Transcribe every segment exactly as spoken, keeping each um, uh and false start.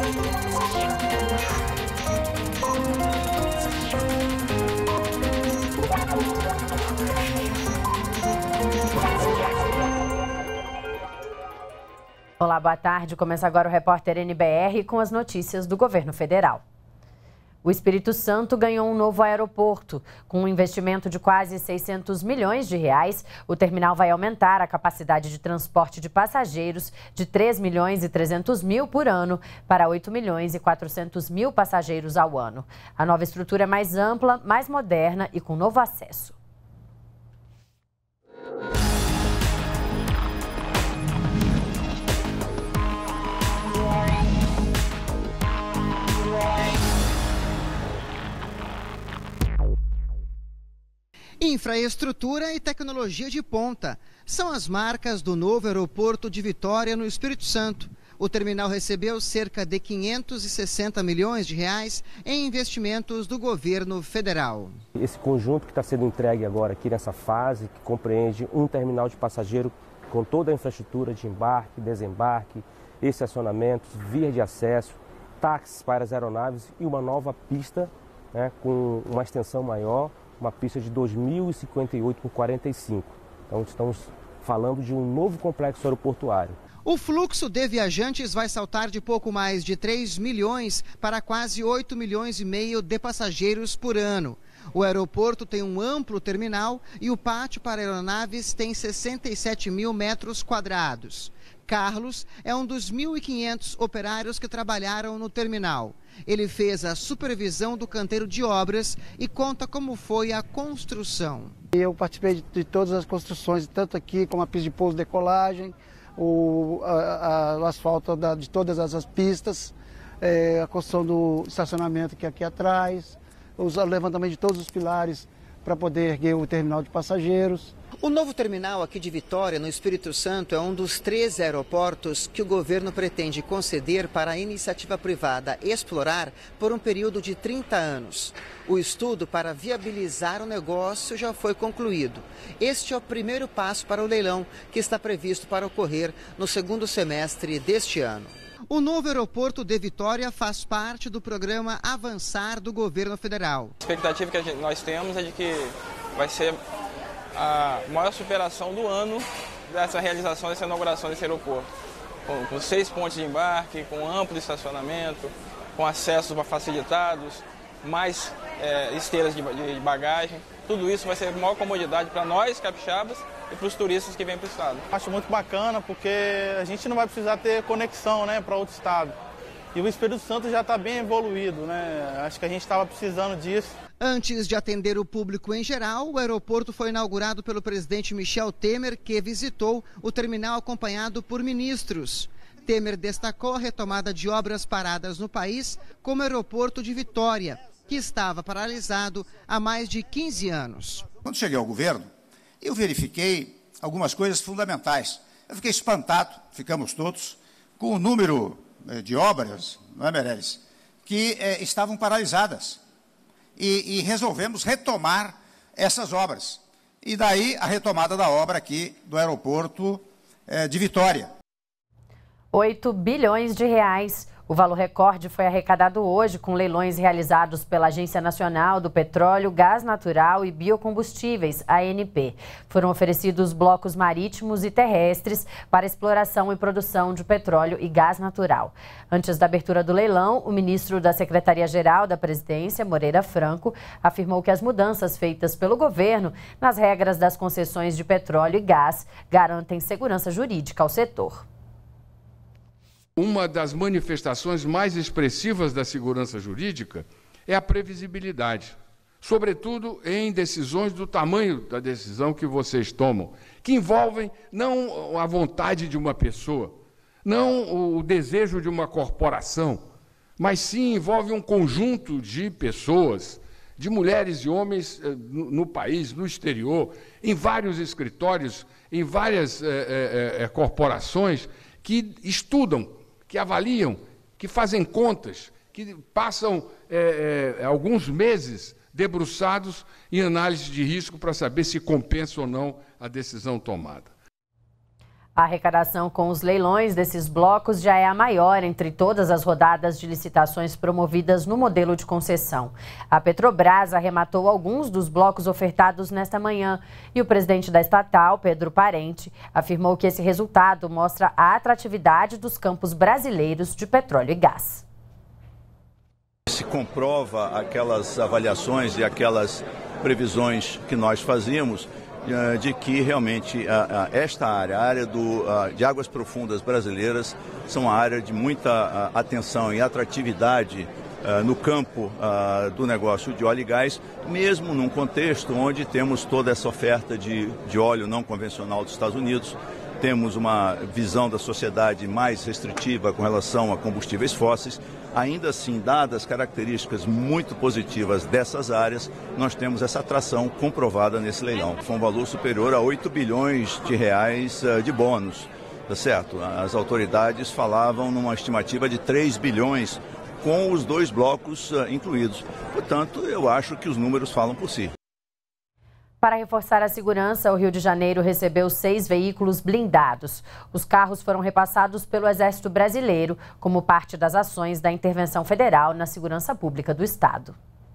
Olá, boa tarde. Começa agora o Repórter N B R com as notícias do governo federal. O Espírito Santo ganhou um novo aeroporto. Com um investimento de quase seiscentos milhões de reais, o terminal vai aumentar a capacidade de transporte de passageiros de três milhões e trezentos mil por ano para oito milhões e quatrocentos mil passageiros ao ano. A nova estrutura é mais ampla, mais moderna e com novo acesso. Infraestrutura e tecnologia de ponta são as marcas do novo aeroporto de Vitória, no Espírito Santo. O terminal recebeu cerca de quinhentos e sessenta milhões de reais em investimentos do governo federal. Esse conjunto que está sendo entregue agora aqui nessa fase, que compreende um terminal de passageiro com toda a infraestrutura de embarque, desembarque, estacionamentos, vias de acesso, táxis para as aeronaves e uma nova pista, né, com uma extensão maior, uma pista de dois mil e cinquenta e oito por quarenta e cinco. Então estamos falando de um novo complexo aeroportuário. O fluxo de viajantes vai saltar de pouco mais de três milhões para quase oito milhões e meio de passageiros por ano. O aeroporto tem um amplo terminal e o pátio para aeronaves tem sessenta e sete mil metros quadrados. Carlos é um dos mil e quinhentos operários que trabalharam no terminal. Ele fez a supervisão do canteiro de obras e conta como foi a construção. Eu participei de, de todas as construções, tanto aqui como a pista de pouso e decolagem, o, a, a, o asfalto da, de todas as, as pistas, é, a construção do estacionamento que é aqui atrás, os, o levantamento de todos os pilares para poder erguer o terminal de passageiros. O novo terminal aqui de Vitória, no Espírito Santo, é um dos treze aeroportos que o governo pretende conceder para a iniciativa privada explorar por um período de trinta anos. O estudo para viabilizar o negócio já foi concluído. Este é o primeiro passo para o leilão, que está previsto para ocorrer no segundo semestre deste ano. O novo aeroporto de Vitória faz parte do programa Avançar do governo federal. A expectativa que a gente, nós temos é de que vai ser a maior superação do ano dessa realização, dessa inauguração desse aeroporto. Com, com seis pontos de embarque, com amplo estacionamento, com acessos facilitados, mais é, esteiras de, de bagagem. Tudo isso vai ser maior comodidade para nós, capixabas, e para os turistas que vêm para o estado. Acho muito bacana porque a gente não vai precisar ter conexão, né, para outro estado. E o Espírito Santo já está bem evoluído, né? Acho que a gente estava precisando disso. Antes de atender o público em geral, o aeroporto foi inaugurado pelo presidente Michel Temer, que visitou o terminal acompanhado por ministros. Temer destacou a retomada de obras paradas no país, como o aeroporto de Vitória, que estava paralisado há mais de quinze anos. Quando cheguei ao governo, eu verifiquei algumas coisas fundamentais. Eu fiquei espantado, ficamos todos, com o número de obras, não é, Meirelles, que eh, estavam paralisadas. E, e resolvemos retomar essas obras. E daí a retomada da obra aqui do aeroporto eh, de Vitória. oito bilhões de reais. O valor recorde foi arrecadado hoje com leilões realizados pela Agência Nacional do Petróleo, Gás Natural e Biocombustíveis, A N P. Foram oferecidos blocos marítimos e terrestres para exploração e produção de petróleo e gás natural. Antes da abertura do leilão, o ministro da Secretaria-Geral da Presidência, Moreira Franco, afirmou que as mudanças feitas pelo governo nas regras das concessões de petróleo e gás garantem segurança jurídica ao setor. Uma das manifestações mais expressivas da segurança jurídica é a previsibilidade, sobretudo em decisões do tamanho da decisão que vocês tomam, que envolvem não a vontade de uma pessoa, não o desejo de uma corporação, mas sim envolve um conjunto de pessoas, de mulheres e homens no, no país, no exterior, em vários escritórios, em várias é, é, é, corporações que estudam, que avaliam, que fazem contas, que passam é, é, alguns meses debruçados em análise de risco para saber se compensa ou não a decisão tomada. A arrecadação com os leilões desses blocos já é a maior entre todas as rodadas de licitações promovidas no modelo de concessão. A Petrobras arrematou alguns dos blocos ofertados nesta manhã e o presidente da estatal, Pedro Parente, afirmou que esse resultado mostra a atratividade dos campos brasileiros de petróleo e gás. Se comprova aquelas avaliações e aquelas previsões que nós fazíamos de que realmente esta área, a área do, de águas profundas brasileiras, são uma área de muita atenção e atratividade no campo do negócio de óleo e gás, mesmo num contexto onde temos toda essa oferta de, de óleo não convencional dos Estados Unidos, temos uma visão da sociedade mais restritiva com relação a combustíveis fósseis. Ainda assim, dadas as características muito positivas dessas áreas, nós temos essa atração comprovada nesse leilão. Foi um valor superior a oito bilhões de reais de bônus, tá certo? As autoridades falavam numa estimativa de três bilhões com os dois blocos incluídos. Portanto, eu acho que os números falam por si. Para reforçar a segurança, o Rio de Janeiro recebeu seis veículos blindados. Os carros foram repassados pelo Exército Brasileiro como parte das ações da intervenção federal na segurança pública do estado.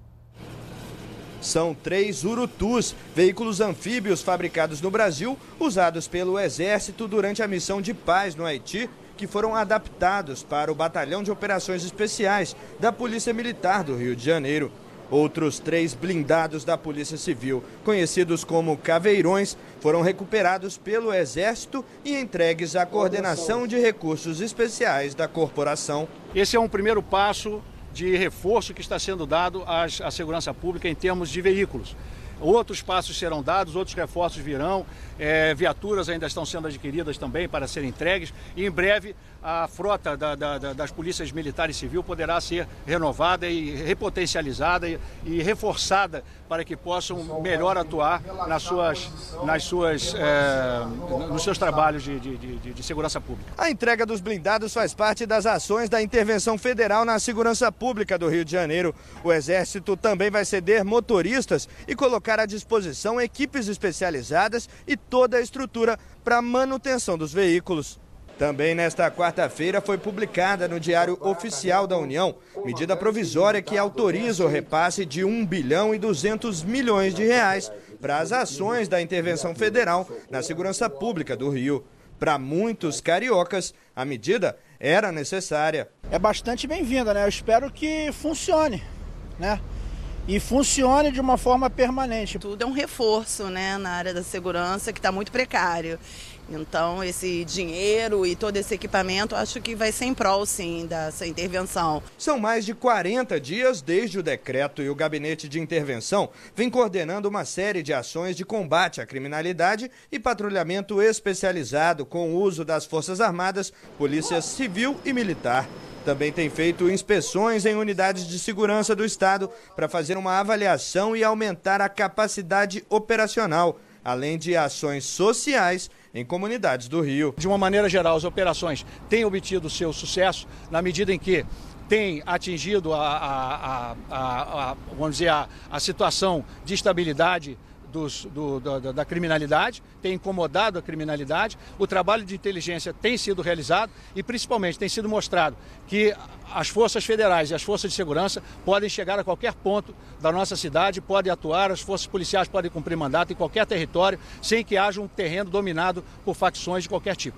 São três Urutus, veículos anfíbios fabricados no Brasil, usados pelo Exército durante a missão de paz no Haiti, que foram adaptados para o Batalhão de Operações Especiais da Polícia Militar do Rio de Janeiro. Outros três blindados da Polícia Civil, conhecidos como caveirões, foram recuperados pelo Exército e entregues à Coordenação de Recursos Especiais da corporação. Esse é um primeiro passo de reforço que está sendo dado à segurança pública em termos de veículos. Outros passos serão dados, outros reforços virão, é, viaturas ainda estão sendo adquiridas também para serem entregues e em breve a frota da, da, das polícias militar e civil poderá ser renovada e repotencializada e, e reforçada para que possam melhor atuar nas suas, nas suas, é, nos seus trabalhos de, de, de, de segurança pública. A entrega dos blindados faz parte das ações da intervenção federal na segurança pública do Rio de Janeiro. O Exército também vai ceder motoristas e colocar à disposição equipes especializadas e toda a estrutura para a manutenção dos veículos. Também nesta quarta-feira foi publicada no Diário Oficial da União medida provisória que autoriza o repasse de um bilhão e duzentos milhões de reais para as ações da intervenção federal na segurança pública do Rio. Para muitos cariocas, a medida era necessária. É bastante bem-vinda, né? Eu espero que funcione, né? E funcione de uma forma permanente. Tudo é um reforço, né, na área da segurança, que está muito precário. Então, esse dinheiro e todo esse equipamento, acho que vai ser em prol, sim, dessa intervenção. São mais de quarenta dias desde o decreto e o Gabinete de Intervenção vem coordenando uma série de ações de combate à criminalidade e patrulhamento especializado com o uso das Forças Armadas, Polícia Civil e Militar. Também tem feito inspeções em unidades de segurança do Estado para fazer uma avaliação e aumentar a capacidade operacional, além de ações sociais em comunidades do Rio. De uma maneira geral, as operações têm obtido seu sucesso na medida em que têm atingido a, a, a, a, a, vamos dizer, a, a situação de estabilidade Dos, do, da, da criminalidade, tem incomodado a criminalidade, o trabalho de inteligência tem sido realizado e principalmente tem sido mostrado que as forças federais e as forças de segurança podem chegar a qualquer ponto da nossa cidade, podem atuar, as forças policiais podem cumprir mandato em qualquer território sem que haja um terreno dominado por facções de qualquer tipo.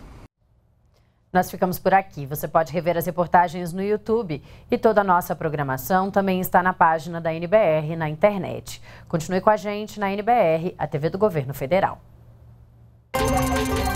Nós ficamos por aqui. Você pode rever as reportagens no YouTube e toda a nossa programação também está na página da N B R na internet. Continue com a gente na N B R, a T V do Governo Federal.